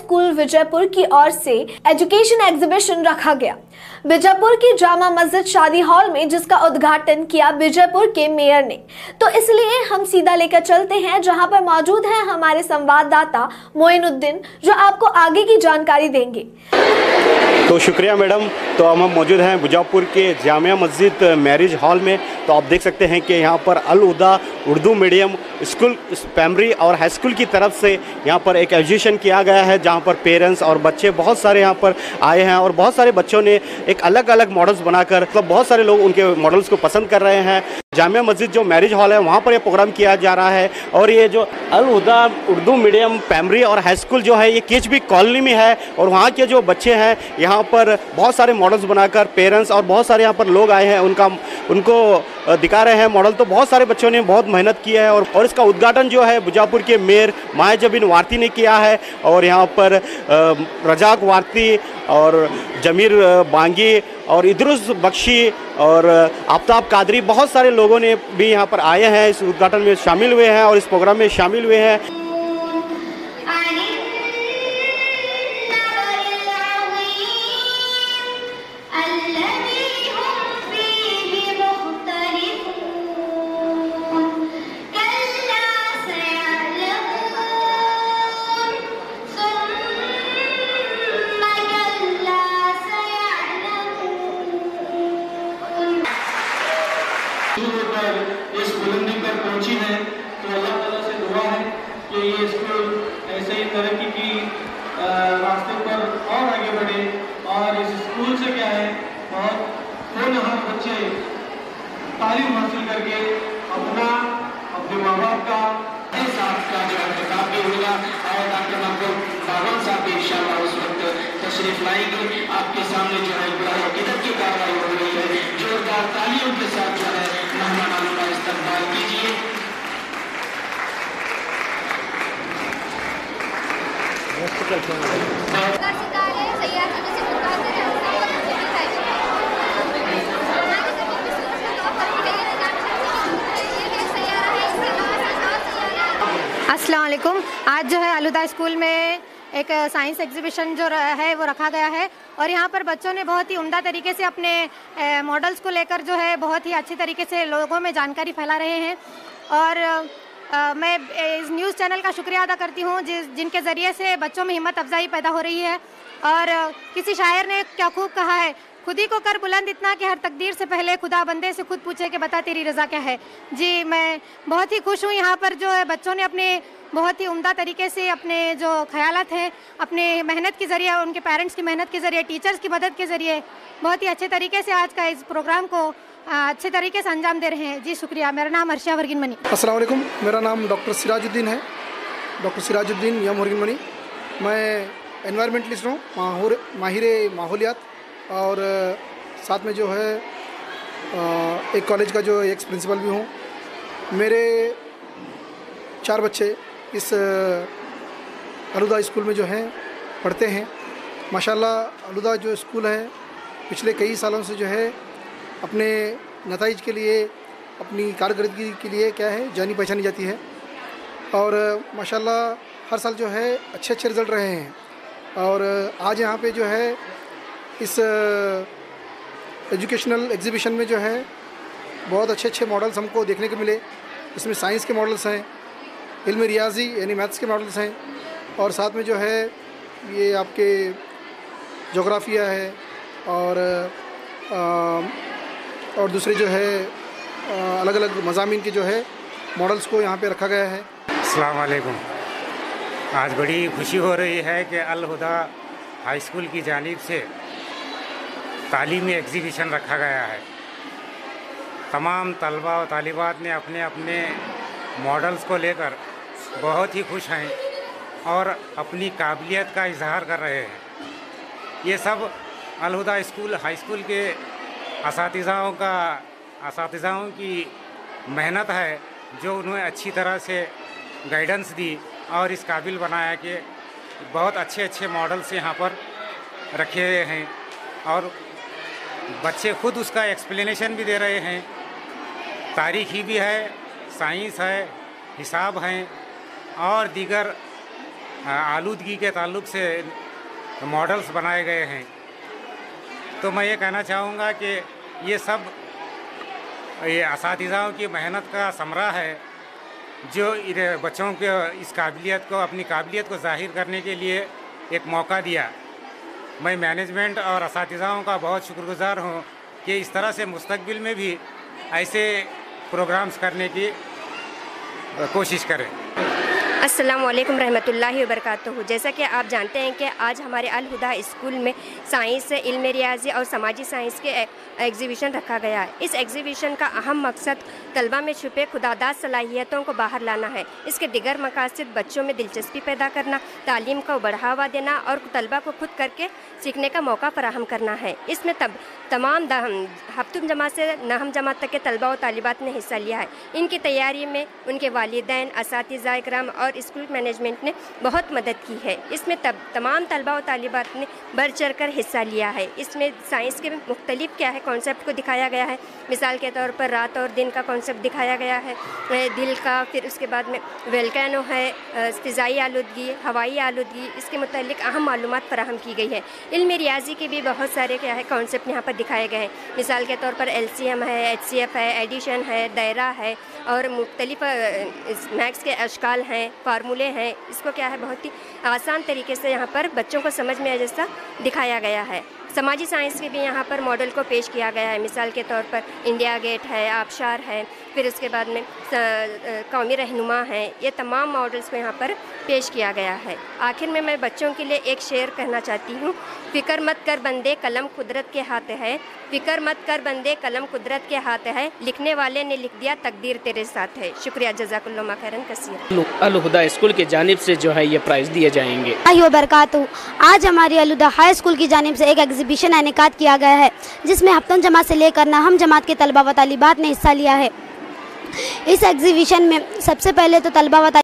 School Vijaypur की ओर से education exhibition रखा गया। विजयपुर की जामा मस्जिद शादी हॉल में, जिसका उद्घाटन किया विजयपुर के मेयर ने। तो इसलिए हम सीधा लेकर चलते हैं जहां पर मौजूद है हमारे संवाददाता मोइनुद्दीन, जो आपको आगे की जानकारी देंगे। तो शुक्रिया मैडम। तो हम मौजूद हैं विजयपुर के जामिया मस्जिद मैरिज हॉल में। तो आप देख सकते हैं कि यहाँ पर Al Huda Urdu medium school primary और हाई स्कूल की तरफ से यहाँ पर एक एग्जीबिशन किया गया है, जहाँ पर पेरेंट्स और बच्चे बहुत सारे यहाँ पर आए हैं और बहुत सारे बच्चों ने एक अलग अलग मॉडल्स बनाकर, मतलब बहुत सारे लोग उनके मॉडल्स को पसंद कर रहे हैं। जामिया मस्जिद जो मैरिज हॉल है वहाँ पर यह प्रोग्राम किया जा रहा है। और ये जो अल हुदा उर्दू मीडियम प्राइमरी और हाई स्कूल जो है ये KHB कॉलोनी में है। और वहाँ के जो बच्चे हैं यहाँ पर बहुत सारे मॉडल्स बनाकर पेरेंट्स और बहुत सारे यहाँ पर लोग आए हैं, उनको दिखा रहे हैं मॉडल। तो बहुत सारे बच्चों ने बहुत मेहनत की है और इसका उद्घाटन जो है विजयपुर के मेयर मायाजबीन वारती ने किया है। और यहाँ पर रजाक वारती और जमीर बांगी और इद्रुस बख्शी और आफ्ताब कादरी, बहुत सारे लोगों ने भी यहाँ पर आए हैं, इस उद्घाटन में शामिल हुए हैं और इस प्रोग्राम में शामिल हुए हैं। इस बुलंदी पर पहुंची है, तो अल्लाह ताला से दुआ है कि ये स्कूल ऐसे ही तरक्की की रास्ते पर और आगे बढ़े। और इस स्कूल से क्या है, बहुत होनहार बच्चे तालीम हासिल करके अपने माँ बाप का साथ का जो है भी होगा। और डॉक्टर महबूब बावन साहब भी इंशाअल्लाह उस वक्त तशरीफ लाएंगे। आपके सामने जो है बड़ा अकीदत की कार्रवाई हो रही है, जोरदार तालियों के साथ जो है मेहमानों का इस्तकबाल कीजिए। अस्सलाम वालेकुम। आज जो है अल हुदा स्कूल में एक साइंस एग्जीबिशन जो है वो रखा गया है और यहाँ पर बच्चों ने बहुत ही उम्दा तरीके से अपने मॉडल्स को लेकर जो है बहुत ही अच्छी तरीके से लोगों में जानकारी फैला रहे हैं। और मैं इस न्यूज़ चैनल का शुक्रिया अदा करती हूँ जिनके ज़रिए से बच्चों में हिम्मत अफजाई पैदा हो रही है। और किसी शायर ने क्या खूब कहा है, खुद ही को कर बुलंद इतना कि हर तकदीर से पहले खुदा बंदे से खुद पूछे कि बता तेरी रज़ा क्या है। जी, मैं बहुत ही खुश हूँ। यहाँ पर जो है बच्चों ने अपने बहुत ही उम्दा तरीके से अपने जो ख्यालात हैं, अपने मेहनत के ज़रिए, उनके पेरेंट्स की मेहनत के ज़रिए, टीचर्स की मदद के ज़रिए बहुत ही अच्छे तरीके से आज का इस प्रोग्राम को अच्छे तरीके से अंजाम दे रहे हैं। जी शुक्रिया। मेरा नाम अर्शिया वर्गिन मनी। अस्सलाम वालेकुम। मेरा नाम डॉक्टर सिराजुद्दीन है, डॉक्टर सिराजुद्दीन यम वर्गिन मनी। मैं एनवायरमेंटलिस्ट हूँ, माहिर माहौलियात, और साथ में जो है एक कॉलेज का जो एक्स प्रिंसिपल भी हूँ। मेरे 4 बच्चे इस अल हुदा स्कूल में जो हैं पढ़ते हैं। माशाल्लाह अल हुदा जो स्कूल है पिछले कई सालों से जो है अपने नताइज के लिए, अपनी कारकर्दगी के लिए क्या है जानी पहचानी जाती है। और माशाल्लाह हर साल जो है अच्छे रिज़ल्ट रहे हैं। और आज यहाँ पे जो है इस एजुकेशनल एग्जीबिशन में जो है बहुत अच्छे मॉडल्स हमको देखने को मिले। इसमें साइंस के मॉडल्स हैं, इल्म रियाजी यानी मैथ्स के मॉडल्स हैं, और साथ में जो है ये आपके जोग्राफिया है और दूसरे जो है अलग अलग मज़ामीन के जो है मॉडल्स को यहाँ पे रखा गया है। अस्सलाम वालेकुम। आज बड़ी खुशी हो रही है कि अल हुदा हाई स्कूल की जानिब से तालीमी एग्जीबिशन रखा गया है। तमाम तलबा और तालिबात ने अपने अपने मॉडल्स को लेकर बहुत ही खुश हैं और अपनी काबिलियत का इजहार कर रहे हैं। ये सब Al Huda school high school के असातिज़ाओं की मेहनत है, जो उन्हें अच्छी तरह से गाइडेंस दी और इस काबिल बनाया कि बहुत अच्छे मॉडल्स यहाँ पर रखे हुए हैं। और बच्चे खुद उसका एक्सप्लेनेशन भी दे रहे हैं। तारीख़ी भी है, साइंस है, हिसाब हैं और दीगर आलूदगी के ताल्लुक से मॉडल्स बनाए गए हैं। तो मैं ये कहना चाहूँगा कि ये सब ये असातिज़ाओं की मेहनत का समरा है, जो बच्चों के इस काबिलियत को, अपनी काबिलियत को ज़ाहिर करने के लिए एक मौका दिया। मैं मैनेजमेंट और असातिज़ाओं का बहुत शुक्रगुज़ार हूँ कि इस तरह से मुस्तकबिल में भी ऐसे प्रोग्राम्स करने की कोशिश करें। अस्सलाम वालेकुम रहमतुल्लाहि व बरकातुहू। जैसा कि आप जानते हैं कि आज हमारे अल हुदा स्कूल में साइंस, इल्म रियाजी और समाजी साइंस के एग्जीबिशन रखा गया है। इस एग्जीबिशन का अहम मकसद तलबा में छुपे खुदादाद सलाहियतों को बाहर लाना है। इसके दिगर मकासद बच्चों में दिलचस्पी पैदा करना, तालीम को बढ़ावा देना और तलबा को खुद करके सीखने का मौका फराहम करना है। इसमें तमाम हफ्तुम जमात से नहम जमात तक के तलबा और तालिबात ने हिस्सा लिया है। इनकी तैयारी में उनके वालिदैन, असातिज़ा इकराम और स्कूल मैनेजमेंट ने बहुत मदद की है। इसमें तमाम तलबा और तालिबात ने बढ़ चढ़ कर हिस्सा लिया है। इसमें साइंस के मुख्तलिफ क्या है कॉन्सेप्ट को दिखाया गया है। मिसाल के तौर पर रात और दिन का कॉन्सेप्ट दिखाया गया है, दिल का, फिर उसके बाद में वेल्केनो है, फ़िज़ाई आलूदगी, हवाई आलूदगी, इसके मुतालिक अहम मालूमात फराहम की गई है। इल्म रियाजी के भी बहुत सारे क्या है कॉन्सेप्ट यहाँ पर दिखाए गए हैं। मिसाल के तौर पर LCM है, HCF है, एडिशन है, दायरा है और मुख्तलिफ मैथ्स के अशकाल हैं, फार्मूले हैं। इसको क्या है बहुत ही आसान तरीके से यहाँ पर बच्चों को समझ में आए जैसा दिखाया गया है। समाजी साइंस के भी यहाँ पर मॉडल को पेश किया गया है। मिसाल के तौर पर इंडिया गेट है, आबशार है, फिर उसके बाद में कौमी रहनुमा है। ये तमाम मॉडल्स को यहाँ पर पेश किया गया है। आखिर में मैं बच्चों के लिए एक शेर कहना चाहती हूँ। फ़िक्र मत कर बंदे कलम कुदरत के हाथ है, फ़िक्र मत कर बंदे कलम कुदरत के हाथ है, लिखने वाले ने लिख दिया तकदीर तेरे साथ है। शुक्रिया, जज़ाकुल्लाह खैरन कसीर। अल हुदा स्कूल की जानिब से जो है ये प्राइज़ दिए जाएंगे। बरकातहू। आज हमारी अल हुदा हाई स्कूल की जानिब से एक एग्जीबिशन इनेकाद किया गया है, जिसमें हफ्तम जमात से लेकर नहम जमात के तलबा व तालिबात ने हिस्सा लिया है। इस एग्जीबिशन में सबसे पहले तो तलबा व